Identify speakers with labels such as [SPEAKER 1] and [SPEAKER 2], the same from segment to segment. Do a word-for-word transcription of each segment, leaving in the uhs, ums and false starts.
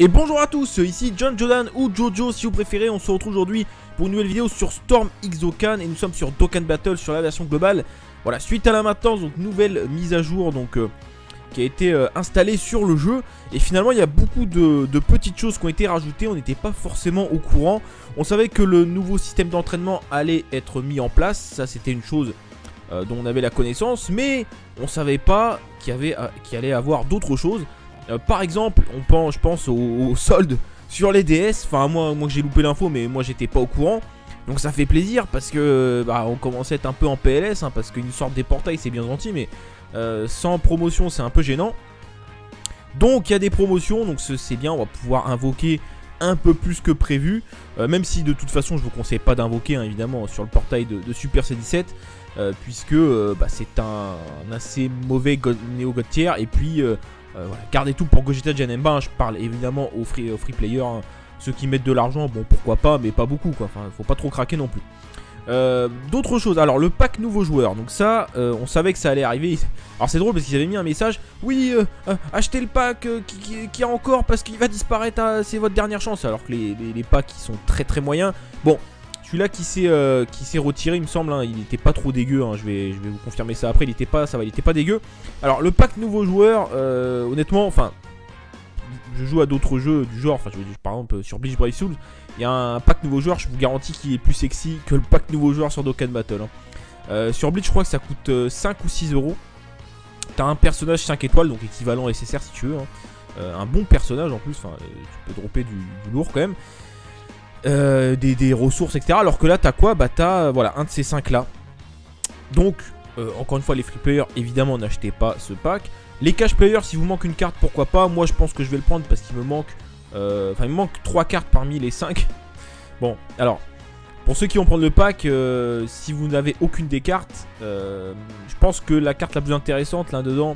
[SPEAKER 1] Et bonjour à tous, ici John Jordan ou Jojo si vous préférez. On se retrouve aujourd'hui pour une nouvelle vidéo sur Storm X Dokkan. Et nous sommes sur Dokkan Battle sur la version globale. Voilà, suite à la maintenance, donc nouvelle mise à jour donc, euh, qui a été euh, installée sur le jeu. Et finalement il y a beaucoup de, de petites choses qui ont été rajoutées. On n'était pas forcément au courant. On savait que le nouveau système d'entraînement allait être mis en place. Ça c'était une chose euh, dont on avait la connaissance. Mais on savait pas qu'il y avait, euh, qu'il allait avoir d'autres choses. Euh, par exemple, on pense, je pense au, au solde sur les D S. Enfin, moi, moi que j'ai loupé l'info, mais moi j'étais pas au courant. Donc ça fait plaisir parce que bah, on commençait à être un peu en P L S, hein, parce qu'une sorte des portails c'est bien gentil, mais euh, sans promotion c'est un peu gênant. Donc il y a des promotions, donc c'est bien, on va pouvoir invoquer un peu plus que prévu. Euh, même si de toute façon je vous conseille pas d'invoquer, hein, évidemment, sur le portail de, de Super C dix-sept. Euh, puisque euh, bah, c'est un, un assez mauvais Néo God Tier. Et puis euh, euh, voilà, gardez tout pour Gogeta Janemba, hein. Je parle évidemment aux free, aux free players, hein. Ceux qui mettent de l'argent, bon pourquoi pas, mais pas beaucoup quoi. Enfin, faut pas trop craquer non plus. Euh, D'autres choses, alors le pack nouveau joueur. Donc ça, euh, on savait que ça allait arriver. Alors c'est drôle parce qu'ils avaient mis un message. Oui, euh, euh, achetez le pack euh, qui, qui, qui a encore parce qu'il va disparaître. C'est votre dernière chance. Alors que les, les, les packs ils sont très très moyens. Bon. Celui-là qui s'est euh, retiré, il me semble, hein, il n'était pas trop dégueu, hein, je, vais, je vais vous confirmer ça après, il n'était pas, ça va, il était pas dégueu. Alors le pack nouveau joueur, euh, honnêtement, enfin, je joue à d'autres jeux du genre, enfin, je veux dire, par exemple sur Bleach Brave Souls, il y a un pack nouveau joueur, je vous garantis qu'il est plus sexy que le pack nouveau joueur sur Dokkan Battle. Hein. Euh, sur Bleach, je crois que ça coûte euh, cinq ou six euros. T'as un personnage cinq étoiles, donc équivalent S S R si tu veux, hein. euh, un bon personnage en plus, enfin, tu peux dropper du, du lourd quand même. Euh, des, des ressources etc, alors que là t'as quoi, bah t'as euh, voilà un de ces cinq là. Donc euh, encore une fois les free players évidemment n'achetez pas ce pack. Les cash players, si vous manque une carte pourquoi pas, moi je pense que je vais le prendre parce qu'il me manque euh, enfin il me manque trois cartes parmi les cinq. Bon alors pour ceux qui vont prendre le pack, euh, si vous n'avez aucune des cartes, euh, je pense que la carte la plus intéressante là dedans,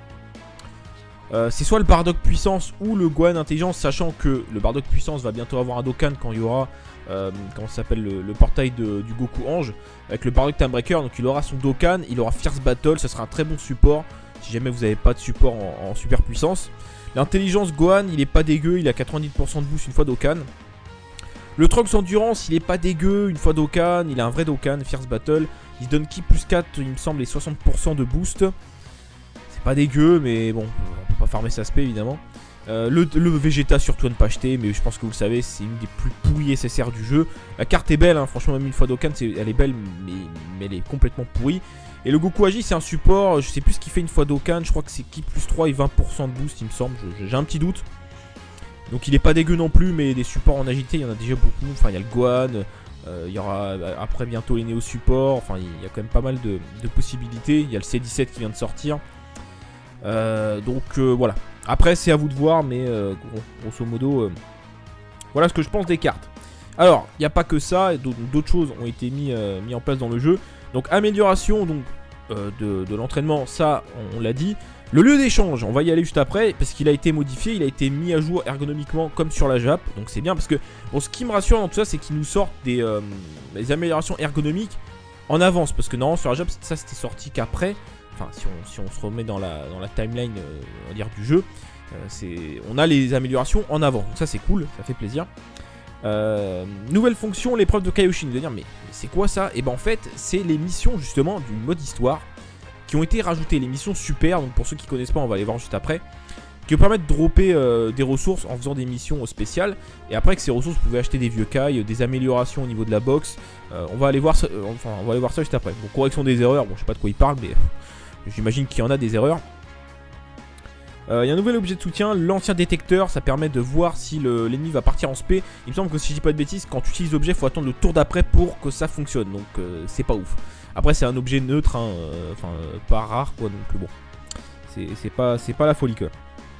[SPEAKER 1] Euh, c'est soit le Bardock Puissance ou le Gohan Intelligence, sachant que le Bardock Puissance va bientôt avoir un Dokkan quand il y aura, euh, comment ça s'appelle, le, le portail de, du Goku Ange, avec le Bardock Time Breaker. Donc il aura son Dokkan, il aura Fierce Battle, ça sera un très bon support si jamais vous n'avez pas de support en, en super puissance. L'intelligence Gohan, il est pas dégueu, il a quatre-vingt-dix pour cent de boost une fois Dokkan. Le Trunks Endurance, il est pas dégueu une fois Dokkan, il a un vrai Dokkan, Fierce Battle. Il se donne ki plus quatre, il me semble, et soixante pour cent de boost. Pas dégueu, mais bon, on peut pas farmer sa spé évidemment. Euh, le, le Vegeta surtout à ne pas acheter, mais je pense que vous le savez, c'est une des plus pourries S S R du jeu. La carte est belle, hein, franchement, même une fois Dokkan, elle est belle, mais, mais elle est complètement pourrie. Et le Goku Agi, c'est un support, je sais plus ce qu'il fait une fois Dokkan, je crois que c'est ki plus trois et vingt pour cent de boost, il me semble, j'ai un petit doute. Donc il est pas dégueu non plus, mais des supports en agité, il y en a déjà beaucoup. Enfin, il y a le Gohan, euh, il y aura après bientôt les Néo supports, enfin, il y a quand même pas mal de, de possibilités. Il y a le C dix-sept qui vient de sortir. Euh, donc euh, voilà. Après c'est à vous de voir, mais euh, grosso modo euh, voilà ce que je pense des cartes. Alors il n'y a pas que ça, d'autres choses ont été mis, euh, mis en place dans le jeu. Donc amélioration donc, euh, de, de l'entraînement, ça on, on l'a dit. Le lieu d'échange, on va y aller juste après, parce qu'il a été modifié, il a été mis à jour ergonomiquement comme sur la Jap. Donc c'est bien parce que bon, ce qui me rassure dans tout ça, c'est qu'ils nous sortent des, euh, des améliorations ergonomiques en avance. Parce que non, sur la Jap ça c'était sorti qu'après. Enfin, si on, si on se remet dans la, dans la timeline euh, on va dire, du jeu, euh, on a les améliorations en avant. Donc ça c'est cool, ça fait plaisir. Euh, nouvelle fonction, l'épreuve de Kaioshin. Vous allez dire, mais, mais c'est quoi ça? Et ben en fait, c'est les missions justement du mode histoire qui ont été rajoutées. Les missions super, donc pour ceux qui connaissent pas, on va les voir juste après. Qui vous permettent de dropper euh, des ressources en faisant des missions spéciales. Et après, avec ces ressources, vous pouvez acheter des vieux Kai, des améliorations au niveau de la box. Euh, on va aller voir ça, euh, enfin, on va aller voir ça juste après. Bon, correction des erreurs, bon, je sais pas de quoi il parle, mais j'imagine qu'il y en a des erreurs. Il euh, y a un nouvel objet de soutien, l'ancien détecteur. Ça permet de voir si l'ennemi va partir en spé. Il me semble que si je dis pas de bêtises, quand tu utilises l'objet, il faut attendre le tour d'après pour que ça fonctionne. Donc euh, c'est pas ouf. Après c'est un objet neutre, hein, euh, enfin euh, pas rare quoi. Donc bon, c'est pas, c'est pas la folie quoi.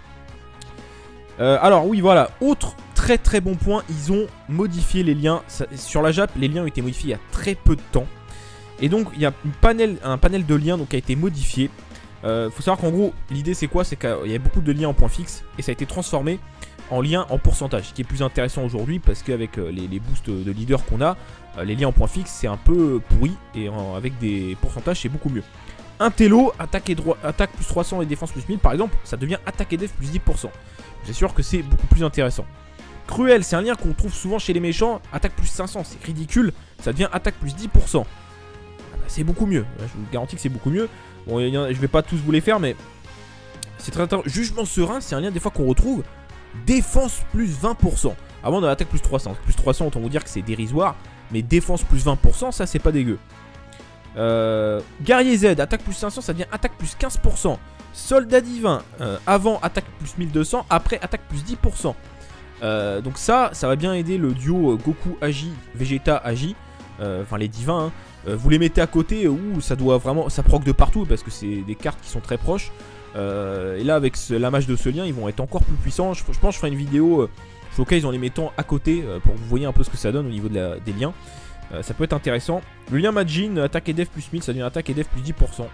[SPEAKER 1] Euh, alors oui voilà, autre très très bon point, ils ont modifié les liens. Ça, sur la Jap, les liens ont été modifiés il y a très peu de temps. Et donc il y a une panel, un panel de liens donc, qui a été modifié. Euh, faut savoir qu'en gros l'idée c'est quoi? C'est qu'il y a beaucoup de liens en point fixe et ça a été transformé en liens en pourcentage. Ce qui est plus intéressant aujourd'hui parce qu'avec les, les boosts de leader qu'on a, les liens en point fixe c'est un peu pourri et en, avec des pourcentages c'est beaucoup mieux. Un télo, attaque, et droit, attaque plus trois cents et défense plus mille par exemple, ça devient attaque et def plus dix pour cent. C'est sûr que c'est beaucoup plus intéressant. Cruel, c'est un lien qu'on trouve souvent chez les méchants, attaque plus cinq cents, c'est ridicule, ça devient attaque plus dix pour cent. Ah bah, c'est beaucoup mieux, je vous garantis que c'est beaucoup mieux. Bon, y a, je vais pas tous vous les faire, mais c'est très intéressant. Jugement serein, c'est un lien des fois qu'on retrouve, défense plus vingt pour cent. Avant dans l'attaque plus trois cents, plus trois cents, autant vous dire que c'est dérisoire, mais défense plus vingt pour cent, ça c'est pas dégueu. Euh, Guerrier Z, attaque plus cinq cents, ça devient attaque plus quinze pour cent. Soldat divin, euh, avant attaque plus mille deux cents, après attaque plus dix pour cent. Euh, donc ça, ça va bien aider le duo euh, Goku Agi, Vegeta Agi, euh, enfin les divins. Hein. Euh, vous les mettez à côté où ça doit vraiment, ça proc de partout parce que c'est des cartes qui sont très proches. Euh, et là avec ce, la mage de ce lien, ils vont être encore plus puissants. Je, je pense que je ferai une vidéo euh, showcase en les mettant à côté euh, pour que vous voyez un peu ce que ça donne au niveau de la, des liens. Euh, ça peut être intéressant. Le lien Majin, attaque et def plus mille, ça devient attaque et def plus dix pour cent.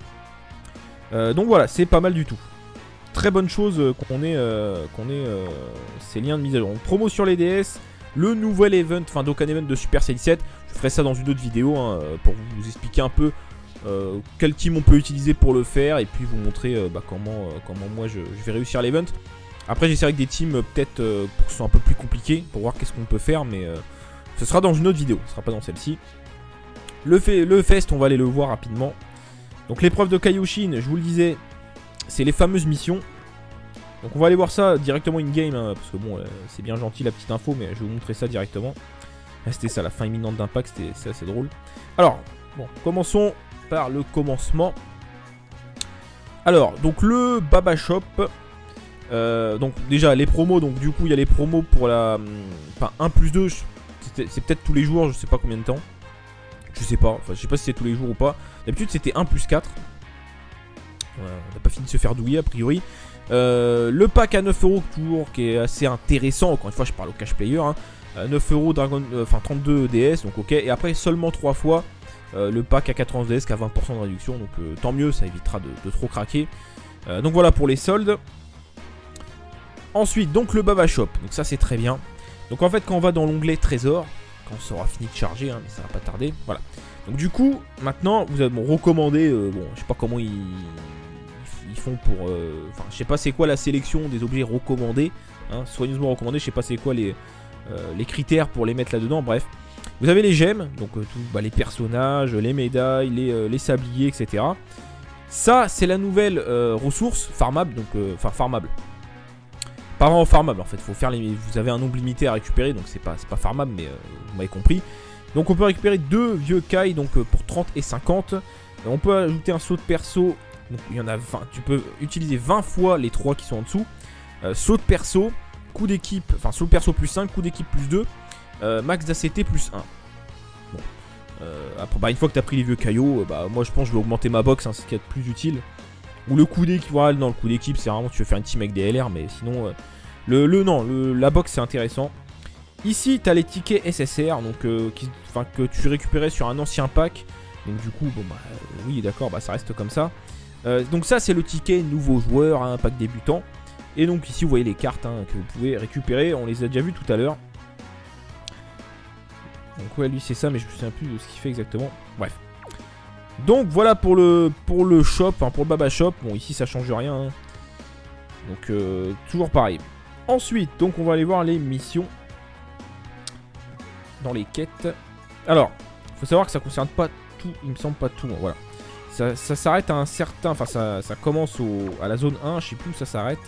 [SPEAKER 1] Euh, donc voilà, c'est pas mal du tout. Très bonne chose euh, qu'on ait, euh, qu'on ait euh, ces liens de mise à jour. Donc, promo sur les D S, le nouvel event, enfin Dokkan Event de Super Saiyan sept. Je ferai ça dans une autre vidéo hein, pour vous expliquer un peu euh, quel team on peut utiliser pour le faire. Et puis vous montrer euh, bah, comment, euh, comment moi je, je vais réussir l'event. Après j'essaierai avec des teams euh, peut-être euh, pour que ce soit un peu plus compliqué, pour voir qu'est-ce qu'on peut faire. Mais euh, ce sera dans une autre vidéo, ce sera pas dans celle-ci. Le, le Fest, on va aller le voir rapidement. Donc l'épreuve de Kaioshin, je vous le disais, c'est les fameuses missions. Donc on va aller voir ça directement in-game, hein, parce que bon, euh, c'est bien gentil la petite info, mais je vais vous montrer ça directement. Ah, c'était ça, la fin imminente d'impact, c'était assez drôle. Alors, bon, commençons par le commencement. Alors, donc le Baba Shop. Euh, donc déjà, les promos, donc du coup, il y a les promos pour la... Enfin, un plus deux, c'est peut-être tous les jours, je sais pas combien de temps. Je sais pas, enfin je sais pas si c'est tous les jours ou pas. D'habitude c'était un plus quatre. Voilà, on n'a pas fini de se faire douiller a priori. Euh, le pack à neuf euros toujours qui est assez intéressant. Encore une fois je parle au cash player hein. neuf euros Dragon, euh, enfin trente-deux D S donc ok. Et après seulement trois fois euh, le pack à quatre-vingts D S qui a vingt pour cent de réduction. Donc euh, tant mieux, ça évitera de, de trop craquer. euh, Donc voilà pour les soldes. Ensuite donc le Baba Shop. Donc ça c'est très bien. Donc en fait quand on va dans l'onglet trésor, quand ça aura fini de charger, hein, mais ça va pas tarder. Voilà. Donc du coup, maintenant, vous avez bon, recommandé. Euh, bon, je sais pas comment ils, ils font pour. Euh, enfin, je sais pas c'est quoi la sélection des objets recommandés. Hein, soigneusement recommandés. Je sais pas c'est quoi les, euh, les critères pour les mettre là-dedans. Bref, vous avez les gemmes, donc euh, tout, bah, les personnages, les médailles, les, euh, les sabliers, et cetera. Ça, c'est la nouvelle euh, ressource farmable. Donc, enfin, euh, farmable. Pas vraiment farmable en fait, faut faire les... vous avez un nombre limité à récupérer, donc c'est pas, pas farmable, mais euh, vous m'avez compris. Donc on peut récupérer deux vieux Kai donc, euh, pour trente et cinquante. Euh, on peut ajouter un saut de perso, donc il y en a vingt, tu peux utiliser vingt fois les trois qui sont en dessous. Euh, saut de perso, coup d'équipe, enfin saut de perso plus cinq, coup d'équipe plus deux, euh, max d'A C T plus un. Bon. Euh, après, bah, une fois que tu as pris les vieux caillots, euh, bah, moi je pense que je vais augmenter ma box, hein, c'est ce qu'il y a de plus utile. Ou le coup d'équipe, voilà, non, le coup d'équipe, c'est vraiment tu veux faire une team avec des L R, mais sinon, euh, le, le, non, le, la box c'est intéressant. Ici, tu as les tickets S S R, donc euh, qui, que tu récupérais sur un ancien pack. Donc du coup, bon bah, euh, oui, d'accord, bah ça reste comme ça. Euh, donc ça, c'est le ticket nouveau joueur, hein, pack débutant. Et donc ici, vous voyez les cartes hein, que vous pouvez récupérer. On les a déjà vues tout à l'heure. Donc ouais, lui c'est ça, mais je me souviens plus de ce qu'il fait exactement. Bref. Donc voilà pour le, pour le shop, hein, pour le Baba Shop. Bon ici ça change rien. Hein. Donc euh, toujours pareil. Ensuite, donc on va aller voir les missions. Dans les quêtes. Alors, il faut savoir que ça concerne pas tout, il me semble pas tout. Hein, voilà. Ça, ça s'arrête à un certain... Enfin ça, ça commence au, à la zone un, je sais plus où ça s'arrête.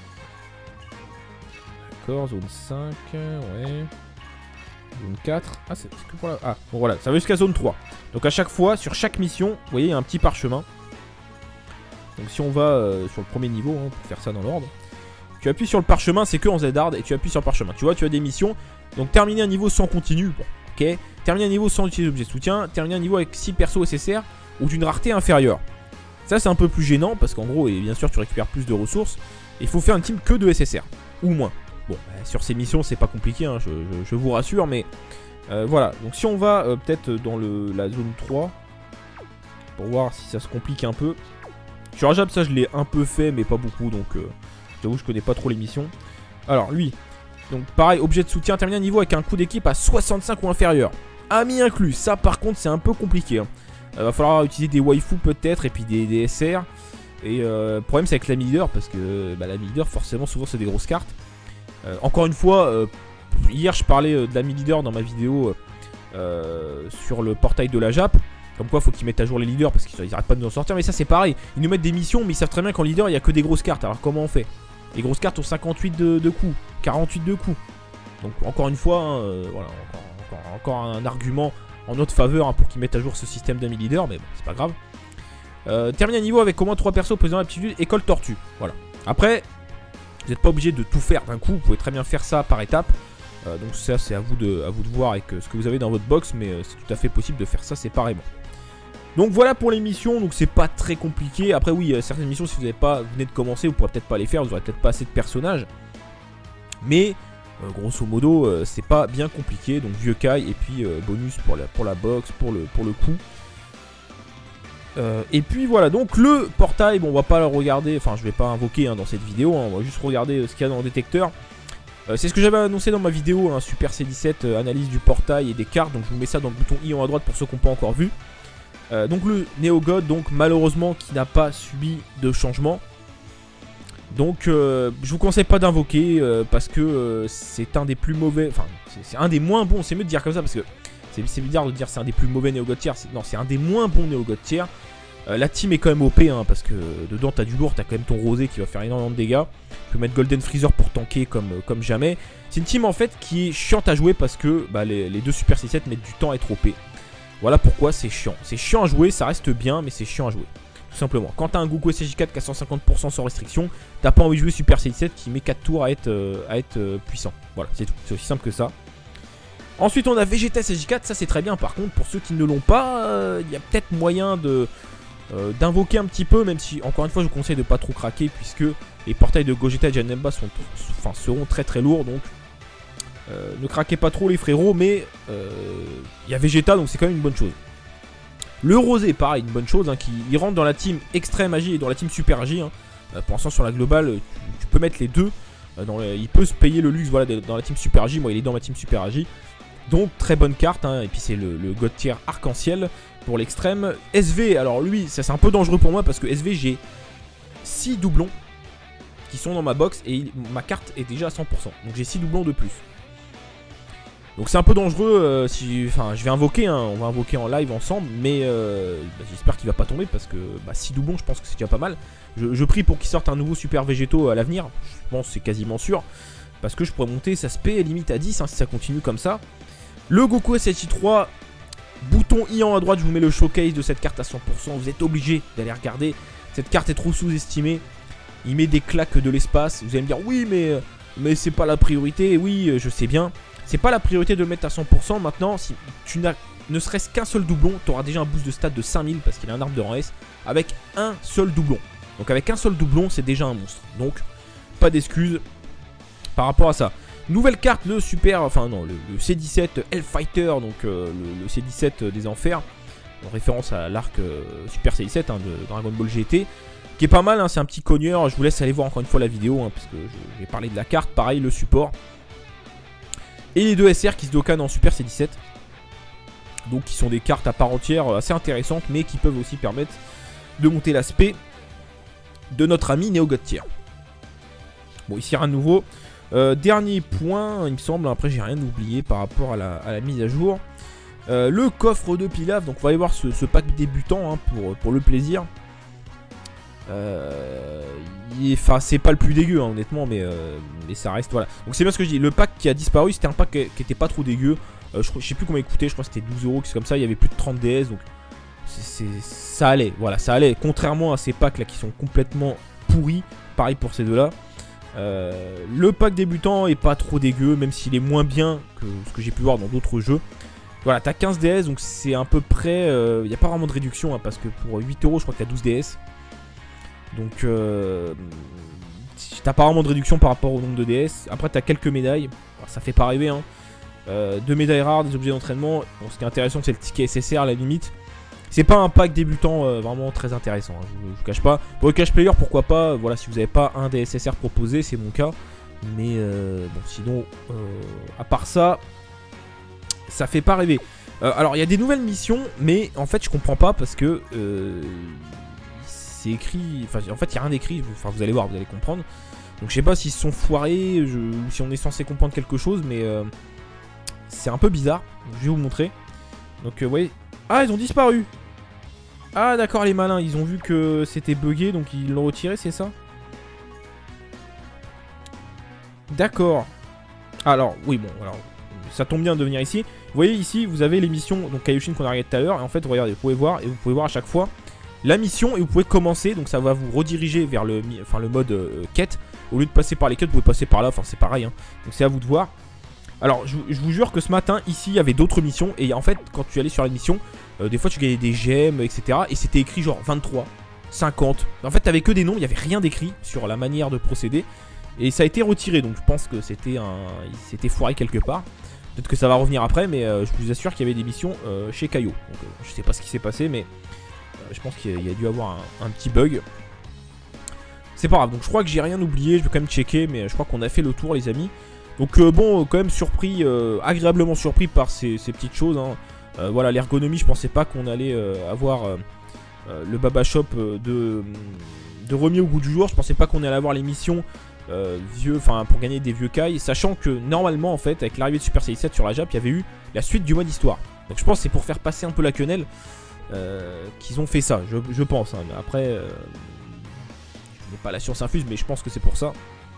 [SPEAKER 1] D'accord, zone cinq, ouais. Zone quatre. Ah, c'est que pour la... Ah, bon voilà, ça va jusqu'à zone trois. Donc à chaque fois, sur chaque mission, vous voyez, il y a un petit parchemin. Donc si on va euh, sur le premier niveau, hein, pour faire ça dans l'ordre, tu appuies sur le parchemin, c'est que en Z-Hard, et tu appuies sur le parchemin. Tu vois, tu as des missions. Donc terminer un niveau sans continu, bon, ok. Terminer un niveau sans utiliser d'objet de soutien. Terminer un niveau avec six persos S S R ou d'une rareté inférieure. Ça c'est un peu plus gênant, parce qu'en gros, et bien sûr tu récupères plus de ressources. Il faut faire un team que de S S R, ou moins. Bon, bah, sur ces missions c'est pas compliqué, hein, je, je, je vous rassure, mais euh, voilà. Donc si on va euh, peut-être dans le, la zone trois, pour voir si ça se complique un peu. Sur Ajab ça je l'ai un peu fait, mais pas beaucoup, donc euh, j'avoue je connais pas trop les missions. Alors lui, donc pareil, objet de soutien, terminer un niveau avec un coup d'équipe à soixante-cinq ou inférieur. Ami inclus, ça par contre c'est un peu compliqué. Hein. Euh, va falloir utiliser des waifus peut-être et puis des, des S R. Et euh, le problème c'est avec l'ami leader parce que bah, l'ami leader forcément souvent c'est des grosses cartes. Euh, encore une fois, euh, hier je parlais euh, de l'ami leader dans ma vidéo euh, sur le portail de la Jap. Comme quoi faut qu'ils mettent à jour les leaders parce qu'ils arrêtent pas de nous en sortir. Mais ça c'est pareil, ils nous mettent des missions mais ils savent très bien qu'en leader il n'y a que des grosses cartes. Alors comment on fait? Les grosses cartes ont cinquante-huit de, de coups, quarante-huit de coups. Donc encore une fois, hein, euh, voilà, encore, encore, encore un argument en notre faveur hein, pour qu'ils mettent à jour ce système d'ami leader. Mais bon, c'est pas grave. Euh, terminer un niveau avec au moins trois persos possédant l'aptitude école tortue. Voilà. Après, vous n'êtes pas obligé de tout faire d'un coup. Vous pouvez très bien faire ça par étapes. Euh, donc ça c'est à vous de, à vous de voir avec euh, ce que vous avez dans votre box. Mais euh, c'est tout à fait possible de faire ça séparément. Donc voilà pour les missions, donc c'est pas très compliqué. Après oui, euh, certaines missions si vous n'avez pas, vous venez de commencer, vous pourrez peut-être pas les faire, vous aurez peut-être pas assez de personnages. Mais euh, grosso modo, euh, c'est pas bien compliqué. Donc vieux Kai et puis euh, bonus pour la, pour la box, pour le, pour le coup. Euh, et puis voilà, donc le portail, bon on va pas le regarder, enfin je vais pas invoquer hein, dans cette vidéo, hein, on va juste regarder euh, ce qu'il y a dans le détecteur. Euh, c'est ce que j'avais annoncé dans ma vidéo, hein, Super C dix-sept, euh, analyse du portail et des cartes. Donc je vous mets ça dans le bouton i en haut à droite pour ceux qui n'ont pas encore vu. Euh, donc le Néogod, donc malheureusement qui n'a pas subi de changement. Donc euh, je vous conseille pas d'invoquer euh, parce que euh, c'est un des plus mauvais, enfin c'est un des moins bons, c'est mieux de dire comme ça parce que c'est bizarre de dire c'est un des plus mauvais Néogod tiers. Non, c'est un des moins bons Néogod tiers. Euh, la team est quand même O P hein, parce que dedans t'as du lourd, t'as quand même ton rosé qui va faire énormément de dégâts. Tu peux mettre Golden Freezer pour tanker comme, comme jamais. C'est une team en fait qui est chiante à jouer parce que bah, les, les deux Super C sept mettent du temps à être O P. Voilà pourquoi c'est chiant. C'est chiant à jouer, ça reste bien, mais c'est chiant à jouer. Tout simplement. Quand t'as un Goku S J quatre qui a cent cinquante pour cent sans restriction, t'as pas envie de jouer Super C dix-sept qui met quatre tours à être, euh, à être euh, puissant. Voilà, c'est tout. C'est aussi simple que ça. Ensuite, on a Vegeta S J quatre, ça c'est très bien. Par contre, pour ceux qui ne l'ont pas, il euh, y a peut-être moyen de euh, d'invoquer un petit peu, même si, encore une fois, je vous conseille de pas trop craquer, puisque les portails de Gogeta et Janemba sont, enfin, seront très très lourds, donc Euh, ne craquez pas trop les frérots, mais il euh, y a Vegeta, donc c'est quand même une bonne chose. Le Rosé, pareil, une bonne chose, hein, qui il rentre dans la team Extrême Agi et dans la team Super Agi. Hein. Euh, pour l'instant, sur la globale, tu, tu peux mettre les deux. Euh, dans le, il peut se payer le luxe voilà, dans la team Super Agi. Moi, il est dans ma team Super Agi. Donc, très bonne carte. Hein, et puis, c'est le, le God Tier Arc-en-Ciel pour l'extrême. S V, alors lui, ça c'est un peu dangereux pour moi parce que S V, j'ai six doublons qui sont dans ma box et il, ma carte est déjà à cent pour cent. Donc, j'ai six doublons de plus. Donc c'est un peu dangereux, euh, si, enfin je vais invoquer, hein, on va invoquer en live ensemble, mais euh, bah, j'espère qu'il va pas tomber parce que bah, six doublons je pense que c'est déjà pas mal. Je, je prie pour qu'il sorte un nouveau Super Végétaux à l'avenir, je pense que c'est quasiment sûr, parce que je pourrais monter sa spé limite à dix hein, si ça continue comme ça. Le Goku S J trois, bouton I en haut à droite, je vous mets le showcase de cette carte à cent pour cent, vous êtes obligé d'aller regarder, cette carte est trop sous-estimée, il met des claques de l'espace, vous allez me dire oui mais, mais c'est pas la priorité, oui je sais bien. C'est pas la priorité de le mettre à cent pour cent. Maintenant, si tu n'as ne serait-ce qu'un seul doublon, tu auras déjà un boost de stats de cinq mille parce qu'il a un arbre de rang S avec un seul doublon. Donc avec un seul doublon, c'est déjà un monstre. Donc, pas d'excuses par rapport à ça. Nouvelle carte, le super, enfin non, le, le C dix-sept Hellfighter, donc euh, le, le C dix-sept des enfers, en référence à l'arc euh, Super C dix-sept hein, de Dragon Ball G T, qui est pas mal, hein, c'est un petit cogneur. Je vous laisse aller voir encore une fois la vidéo, hein, parce que je vais parler de la carte, pareil, le support. Et les deux S R qui se docanent en Super C dix-sept. Donc qui sont des cartes à part entière assez intéressantes, mais qui peuvent aussi permettre de monter l'aspect de notre ami Néogod Tier. Bon, ici rien de nouveau. Euh, dernier point, il me semble, après j'ai rien oublié par rapport à la, à la mise à jour. Euh, le coffre de Pilaf, donc on va aller voir ce, ce pack débutant hein, pour, pour le plaisir. Euh, Enfin, c'est pas le plus dégueu, hein, honnêtement, mais, euh, mais ça reste, voilà. Donc c'est bien ce que je dis, le pack qui a disparu, c'était un pack qui, qui était pas trop dégueu. Euh, je, je sais plus combien il coûtait, je crois que c'était douze euros, c'est comme ça, il y avait plus de trente D S, donc c est, c est, ça allait, voilà, ça allait. Contrairement à ces packs là qui sont complètement pourris, pareil pour ces deux là. Euh, le pack débutant est pas trop dégueu, même s'il est moins bien que ce que j'ai pu voir dans d'autres jeux. Voilà, t'as quinze D S, donc c'est à peu près, il euh, n'y a pas vraiment de réduction, hein, parce que pour huit euros, je crois que t'as douze D S. Donc, euh, t'as pas vraiment de réduction par rapport au nombre de D S. Après, t'as quelques médailles. Alors, ça fait pas rêver, hein. Euh, deux médailles rares, des objets d'entraînement. Bon, ce qui est intéressant, c'est le ticket S S R à la limite. C'est pas un pack débutant euh, vraiment très intéressant. Hein, je, je vous cache pas. Pour le cash player, pourquoi pas. Voilà, si vous n'avez pas un des S S R proposé, c'est mon cas. Mais euh, bon, sinon, euh, à part ça, ça fait pas rêver. Euh, alors il y a des nouvelles missions, mais en fait je comprends pas parce que euh, c'est écrit, enfin en fait il y a rien d'écrit, enfin vous allez voir, vous allez comprendre. Donc je sais pas s'ils se sont foirés je, ou si on est censé comprendre quelque chose, mais euh, c'est un peu bizarre. Je vais vous montrer. Donc euh, ouais, ah ils ont disparu. Ah d'accord les malins, ils ont vu que c'était bugué donc ils l'ont retiré, c'est ça? D'accord. Alors oui bon alors ça tombe bien de venir ici. Vous voyez ici vous avez les missions donc Kaioshin qu'on a regardé tout à l'heure. Et en fait regardez, vous pouvez voir et vous pouvez voir à chaque fois la mission et vous pouvez commencer. Donc ça va vous rediriger vers le, enfin, le mode euh, quête. Au lieu de passer par les quêtes vous pouvez passer par là, enfin c'est pareil hein. Donc c'est à vous de voir. Alors je, je vous jure que ce matin ici il y avait d'autres missions. Et en fait quand tu allais sur la mission euh, des fois tu gagnais des gemmes etc. Et c'était écrit genre vingt-trois, cinquante. En fait t'avais que des nombres, il n'y avait rien d'écrit sur la manière de procéder. Et ça a été retiré donc je pense que c'était un, il s'était foiré quelque part. Peut-être que ça va revenir après, mais euh, je vous assure qu'il y avait des missions euh, chez Kaio. Donc euh, je sais pas ce qui s'est passé, mais euh, je pense qu'il y, y a dû avoir un, un petit bug. C'est pas grave, donc je crois que j'ai rien oublié, je vais quand même checker, mais je crois qu'on a fait le tour les amis. Donc euh, bon, quand même surpris, euh, agréablement surpris par ces, ces petites choses. Hein. Euh, voilà, l'ergonomie, je pensais pas qu'on allait euh, avoir euh, euh, le Baba Shop de, de remis au goût du jour. Je pensais pas qu'on allait avoir les missions Euh, vieux, enfin pour gagner des vieux Kai, sachant que normalement en fait avec l'arrivée de Super Saiyan sept sur la Jap, il y avait eu la suite du mode histoire. Donc je pense que c'est pour faire passer un peu la quenelle euh, qu'ils ont fait ça, je, je pense. Hein. Mais après, euh, je n'ai pas la science infuse, mais je pense que c'est pour ça.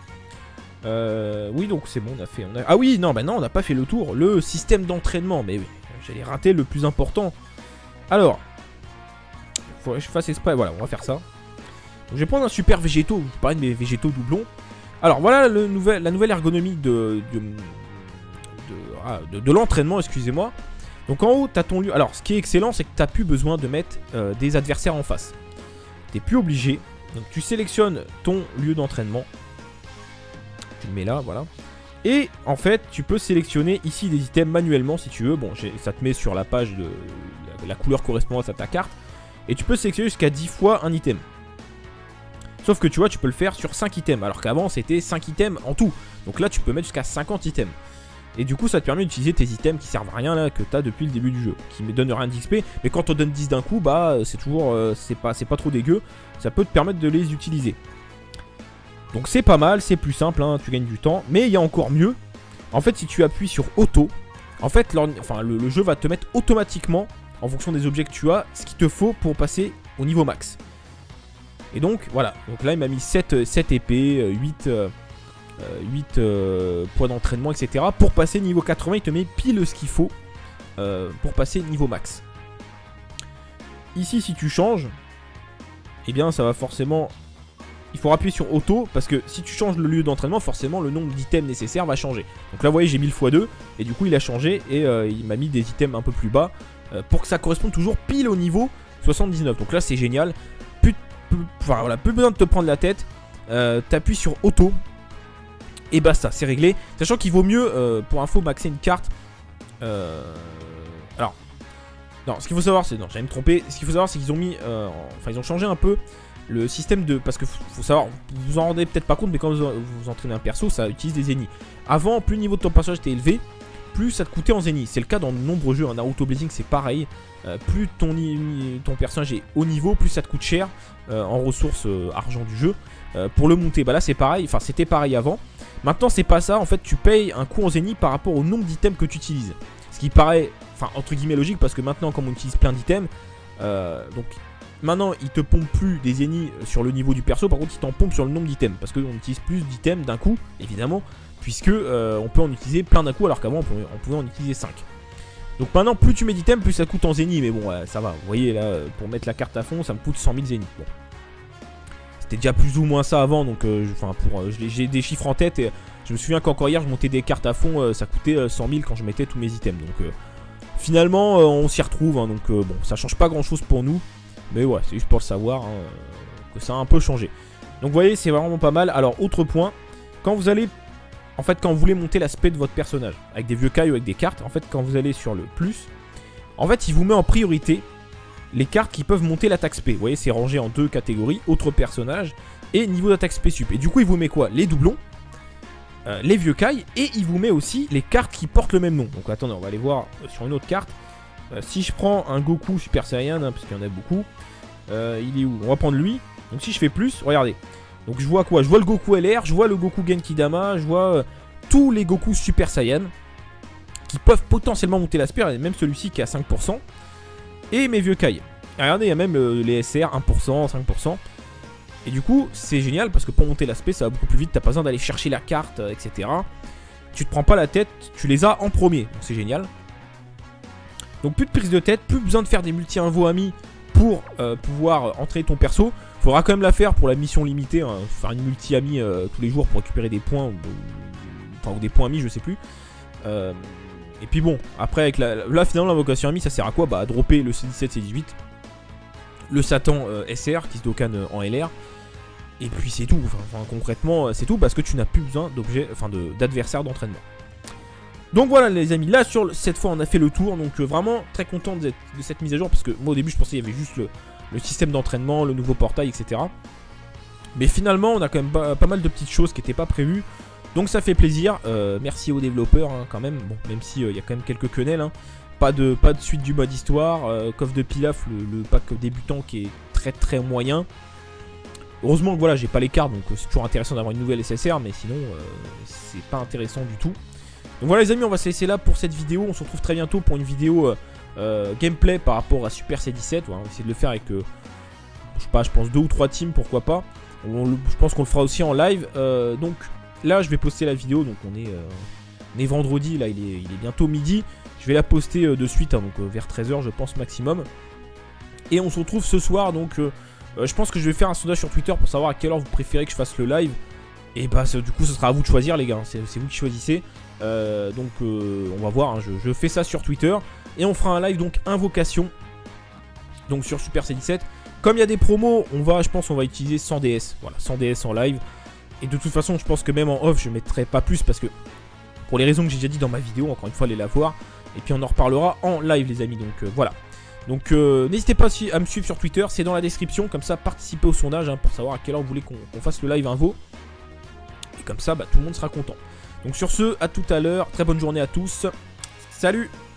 [SPEAKER 1] Euh, oui, donc c'est bon, on a fait. On a... Ah oui, non, bah non, on n'a pas fait le tour. Le système d'entraînement, mais oui, j'allais rater le plus important. Alors, il faudrait que je fasse exprès. Voilà, on va faire ça. Donc, je vais prendre un super végétaux. Je parlais de mes végétaux doublons. Alors voilà le nouvel, la nouvelle ergonomie de, de, de, ah, de, de l'entraînement, excusez-moi. Donc en haut, tu as ton lieu. Alors ce qui est excellent, c'est que tu n'as plus besoin de mettre euh, des adversaires en face. Tu n'es plus obligé. Donc tu sélectionnes ton lieu d'entraînement. Tu le mets là, voilà. Et en fait, tu peux sélectionner ici des items manuellement si tu veux. Bon, ça te met sur la page de la, la couleur correspondante à ta carte. Et tu peux sélectionner jusqu'à dix fois un item. Sauf que tu vois, tu peux le faire sur cinq items. Alors qu'avant, c'était cinq items en tout. Donc là, tu peux mettre jusqu'à cinquante items. Et du coup, ça te permet d'utiliser tes items qui servent à rien là, que tu as depuis le début du jeu. Qui ne donnent rien d'X P. Mais quand on donne dix d'un coup, bah c'est toujours. Euh, c'est pas, c'est pas trop dégueu. Ça peut te permettre de les utiliser. Donc c'est pas mal, c'est plus simple, hein, tu gagnes du temps. Mais il y a encore mieux. En fait, si tu appuies sur auto, en fait, enfin, le, le jeu va te mettre automatiquement, en fonction des objets que tu as, ce qu'il te faut pour passer au niveau max. Et donc voilà, donc là il m'a mis sept, sept épées, huit, euh, huit euh, points d'entraînement, et cetera. Pour passer niveau quatre-vingts, il te met pile ce qu'il faut euh, pour passer niveau max. Ici, si tu changes, eh bien ça va forcément... Il faut appuyer sur auto, parce que si tu changes le lieu d'entraînement, forcément le nombre d'items nécessaires va changer. Donc là vous voyez, j'ai mis le fois deux, et du coup il a changé, et euh, il m'a mis des items un peu plus bas, euh, pour que ça corresponde toujours pile au niveau soixante-dix-neuf. Donc là c'est génial. Enfin voilà, plus besoin de te prendre la tête. euh, T'appuies sur auto et basta, c'est réglé. Sachant qu'il vaut mieux, euh, pour info, maxer une carte. euh, Alors, non, ce qu'il faut savoir, c'est... Non, j'allais me tromper. Ce qu'il faut savoir, c'est qu'ils ont mis... Euh, enfin, ils ont changé un peu le système de... Parce que faut, faut savoir, vous vous en rendez peut-être pas compte, mais quand vous, vous entraînez un perso, ça utilise des zéniths. Avant, plus le niveau de ton personnage était élevé, plus ça te coûtait en zénith. C'est le cas dans de nombreux jeux. En Naruto Blazing, c'est pareil. Euh, plus ton, ton personnage est haut niveau, plus ça te coûte cher euh, en ressources euh, argent du jeu euh, pour le monter. Bah là c'est pareil, enfin c'était pareil avant. Maintenant c'est pas ça, en fait tu payes un coût en zénith par rapport au nombre d'items que tu utilises. Ce qui paraît, enfin entre guillemets logique, parce que maintenant comme on utilise plein d'items, euh, donc maintenant il te pompe plus des zéniths sur le niveau du perso, par contre il t'en pompe sur le nombre d'items, parce qu'on utilise plus d'items d'un coup, évidemment, puisque euh, on peut en utiliser plein d'un coup, alors qu'avant on pouvait, on pouvait en utiliser cinq. Donc maintenant, plus tu mets d'items, plus ça coûte en zénith. Mais bon, ouais, ça va. Vous voyez, là, pour mettre la carte à fond, ça me coûte cent mille zénith. Bon. C'était déjà plus ou moins ça avant. Donc, euh, enfin, pour, euh, j'ai des chiffres en tête. Et je me souviens qu'encore hier, je montais des cartes à fond. Euh, ça coûtait euh, cent mille quand je mettais tous mes items. Donc, euh, finalement, euh, on s'y retrouve. Hein, donc, euh, bon, ça change pas grand chose pour nous. Mais ouais, c'est juste pour le savoir hein, que ça a un peu changé. Donc, vous voyez, c'est vraiment pas mal. Alors, autre point. Quand vous allez... En fait, quand vous voulez monter l'aspect de votre personnage, avec des vieux cailloux, avec des cartes, en fait, quand vous allez sur le plus, en fait, il vous met en priorité les cartes qui peuvent monter l'attaque spé. Vous voyez, c'est rangé en deux catégories, autres personnages et niveau d'attaque spé sup. Et du coup, il vous met quoi? Les doublons, euh, les vieux cailles, et il vous met aussi les cartes qui portent le même nom. Donc, attendez, on va aller voir sur une autre carte. Euh, si je prends un Goku Super Saiyan, hein, parce qu'il y en a beaucoup, euh, il est où? On va prendre lui. Donc si je fais plus, regardez. Donc je vois quoi? Je vois le Goku L R, je vois le Goku Genki Dama, je vois euh, tous les Goku Super Saiyan qui peuvent potentiellement monter l'aspect, même celui-ci qui est à cinq pour cent. Et mes vieux Kai. Et regardez, il y a même euh, les S R, un pour cent, cinq pour cent. Et du coup, c'est génial parce que pour monter l'aspect, ça va beaucoup plus vite. T'as pas besoin d'aller chercher la carte, euh, et cetera. Tu te prends pas la tête, tu les as en premier. Donc c'est génial. Donc plus de prise de tête, plus besoin de faire des multi-invos amis pour euh, pouvoir entraîner ton perso. Faudra quand même la faire pour la mission limitée, hein, faire une multi-ami euh, tous les jours pour récupérer des points, ou, enfin, ou des points amis, je sais plus. Euh, et puis bon, après avec la, là finalement l'invocation amie, ça sert à quoi? Bah à dropper le C dix-sept, C dix-huit, le Satan euh, S R qui se Dokkan euh, en L R. Et puis c'est tout, enfin, enfin concrètement c'est tout parce que tu n'as plus besoin d'objets, enfin d'adversaires d'entraînement. Donc voilà les amis, là sur cette fois on a fait le tour, donc euh, vraiment très content de, de cette mise à jour parce que moi au début je pensais qu'il y avait juste le, le système d'entraînement, le nouveau portail, et cetera. Mais finalement on a quand même pas, pas mal de petites choses qui n'étaient pas prévues, donc ça fait plaisir. Euh, merci aux développeurs hein, quand même, bon même si il euh, y a quand même quelques quenelles, hein. pas, de, pas de suite du mode histoire, euh, coffre de Pilaf, le, le pack débutant qui est très très moyen. Heureusement que voilà j'ai pas les cartes, donc euh, c'est toujours intéressant d'avoir une nouvelle S S R, mais sinon euh, c'est pas intéressant du tout. Donc voilà les amis, on va se laisser là pour cette vidéo. On se retrouve très bientôt pour une vidéo euh, euh, gameplay par rapport à Super C dix-sept. Voilà, on va essayer de le faire avec, euh, je sais pas, je pense deux ou trois teams, pourquoi pas. On, je pense qu'on le fera aussi en live. Euh, donc là, je vais poster la vidéo. Donc on est, euh, on est vendredi, là, il est, il est bientôt midi. Je vais la poster euh, de suite, hein, donc euh, vers treize heures, je pense maximum. Et on se retrouve ce soir. Donc euh, euh, je pense que je vais faire un sondage sur Twitter pour savoir à quelle heure vous préférez que je fasse le live. Et bah du coup, ce sera à vous de choisir, les gars. C'est vous qui choisissez. Euh, donc euh, on va voir, hein, je, je fais ça sur Twitter. Et on fera un live donc invocation, donc sur Super C dix-sept. Comme il y a des promos, on va, je pense on va utiliser cent D S. Voilà, cent D S en live. Et de toute façon je pense que même en off je mettrai pas plus parce que pour les raisons que j'ai déjà dit dans ma vidéo, encore une fois allez la voir. Et puis on en reparlera en live les amis, donc euh, voilà. Donc euh, n'hésitez pas à me suivre sur Twitter, c'est dans la description. Comme ça participez au sondage hein, pour savoir à quelle heure vous voulez qu'on qu'on fasse le live invo. Et comme ça bah, tout le monde sera content. Donc sur ce, à tout à l'heure, très bonne journée à tous, salut!